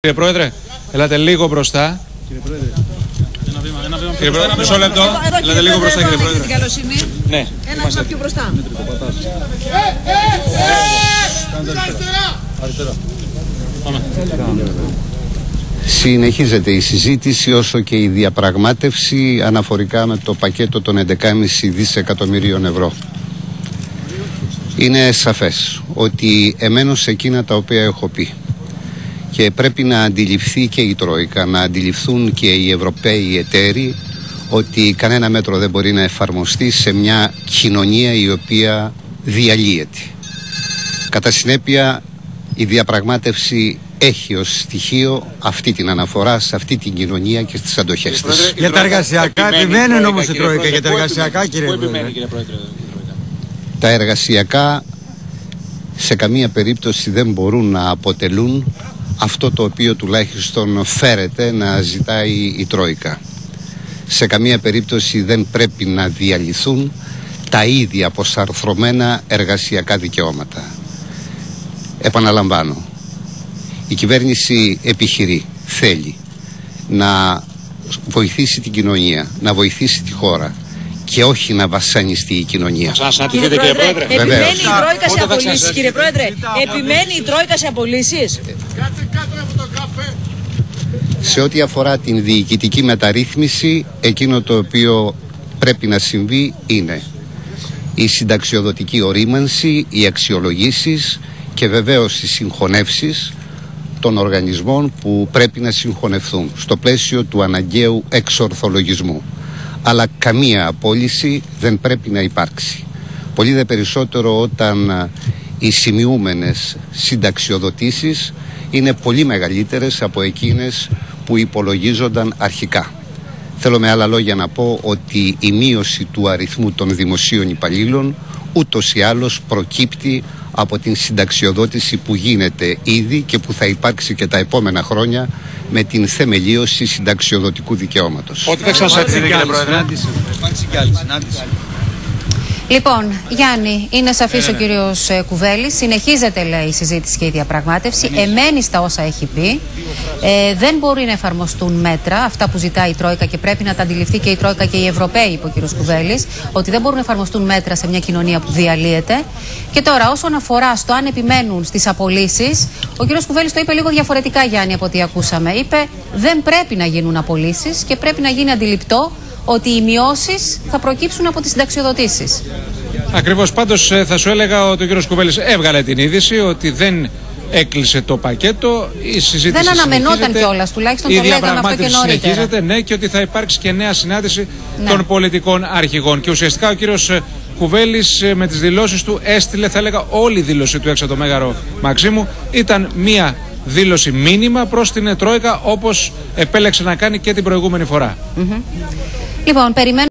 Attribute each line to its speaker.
Speaker 1: Κύριε Πρόεδρε, ελάτε λίγο μπροστά. Κύριε Πρόεδρε, κύριε Πρόεδρε, μισό λεπτό. Ελάτε λίγο μπροστά, κύριε Πρόεδρε. Ναι,
Speaker 2: ένα βήμα πιο μπροστά.
Speaker 1: Αριστερά. Πάμε.
Speaker 3: Συνεχίζεται η συζήτηση όσο και η διαπραγμάτευση αναφορικά με το πακέτο των 11,5 δισεκατομμυρίων ευρώ. Είναι σαφές ότι εμένω σε εκείνα τα οποία έχω πει και πρέπει να αντιληφθεί και η Τρόικα, να αντιληφθούν και οι Ευρωπαίοι εταίροι ότι κανένα μέτρο δεν μπορεί να εφαρμοστεί σε μια κοινωνία η οποία διαλύεται. Κατά συνέπεια, η διαπραγμάτευση έχει ως στοιχείο αυτή την αναφορά σε αυτή την κοινωνία και στις αντοχές της.
Speaker 4: Για τα εργασιακά επιμένουν όμως η Τρόικα, για τα εργασιακά κύριε Πρόεδρε.
Speaker 3: Τα εργασιακά σε καμία περίπτωση δεν μπορούν να αποτελούν αυτό το οποίο τουλάχιστον φέρεται να ζητάει η Τρόικα. Σε καμία περίπτωση δεν πρέπει να διαλυθούν τα ίδια αποσαρθρωμένα εργασιακά δικαιώματα. Επαναλαμβάνω, η κυβέρνηση επιχειρεί, θέλει να βοηθήσει την κοινωνία, να βοηθήσει τη χώρα και όχι να βασανιστεί η κοινωνία.
Speaker 1: Σας αντιθείτε κύριε Πρόεδρε.
Speaker 2: Επιμένει η Τρόικα σε απολύσεις, κύριε Πρόεδρε. Επιμένει η Τρόικα σε απολύσεις.
Speaker 3: Σε ό,τι αφορά την διοικητική μεταρρύθμιση, εκείνο το οποίο πρέπει να συμβεί είναι η συνταξιοδοτική ορίμανση, οι αξιολογήσεις και βεβαίως οι συγχωνεύσεις των οργανισμών που πρέπει να συγχωνευθούν στο πλαίσιο του αναγκαίου εξορθολογισμού. Αλλά καμία απόλυση δεν πρέπει να υπάρξει. Πολύ δε περισσότερο όταν οι σημειούμενες συνταξιοδοτήσεις είναι πολύ μεγαλύτερες από εκείνες που υπολογίζονταν αρχικά. Θέλω με άλλα λόγια να πω ότι η μείωση του αριθμού των δημοσίων υπαλλήλων ούτως ή άλλως προκύπτει από την συνταξιοδότηση που γίνεται ήδη και που θα υπάρξει και τα επόμενα χρόνια με την θεμελίωση συνταξιοδοτικού δικαιώματος.
Speaker 1: Ότι δεν ξανασέτησε κύριε Πρόεδρε.
Speaker 5: Λοιπόν, Γιάννη, είναι σαφής ο κύριος Κουβέλης. Συνεχίζεται, λέει, η συζήτηση και η διαπραγμάτευση. Εμένει στα όσα έχει πει. Δεν μπορεί να εφαρμοστούν μέτρα, αυτά που ζητάει η Τρόικα και πρέπει να τα αντιληφθεί και η Τρόικα και οι Ευρωπαίοι, είπε ο κύριος Κουβέλης, ότι δεν μπορούν να εφαρμοστούν μέτρα σε μια κοινωνία που διαλύεται. Και τώρα, όσον αφορά στο αν επιμένουν στις απολύσεις, ο κύριος Κουβέλης το είπε λίγο διαφορετικά, Γιάννη, από ό,τι ακούσαμε. Είπε δεν πρέπει να γίνουν απολύσεις και πρέπει να γίνει αντιληπτό ότι οι μειώσεις θα προκύψουν από τις συνταξιοδοτήσεις.
Speaker 1: Ακριβώς, πάντως θα σου έλεγα ότι ο κύριος Κουβέλης έβγαλε την είδηση ότι δεν έκλεισε το πακέτο. Η συζήτηση
Speaker 5: δεν αναμενόταν κιόλας, τουλάχιστον το λέγαμε αυτό και νωρίτερα.
Speaker 1: Συνεχίζεται, ναι, και ότι θα υπάρξει και νέα συνάντηση των πολιτικών αρχηγών. Και ουσιαστικά ο κύριος Κουβέλης με τις δηλώσεις του έστειλε, θα έλεγα, όλη η δήλωση του έξω από το Μέγαρο Μαξίμου. Ήταν μία δήλωση μήνυμα προς την Τρόικα, όπως επέλεξε να κάνει και την προηγούμενη φορά.
Speaker 5: Λοιπόν, περιμένουμε.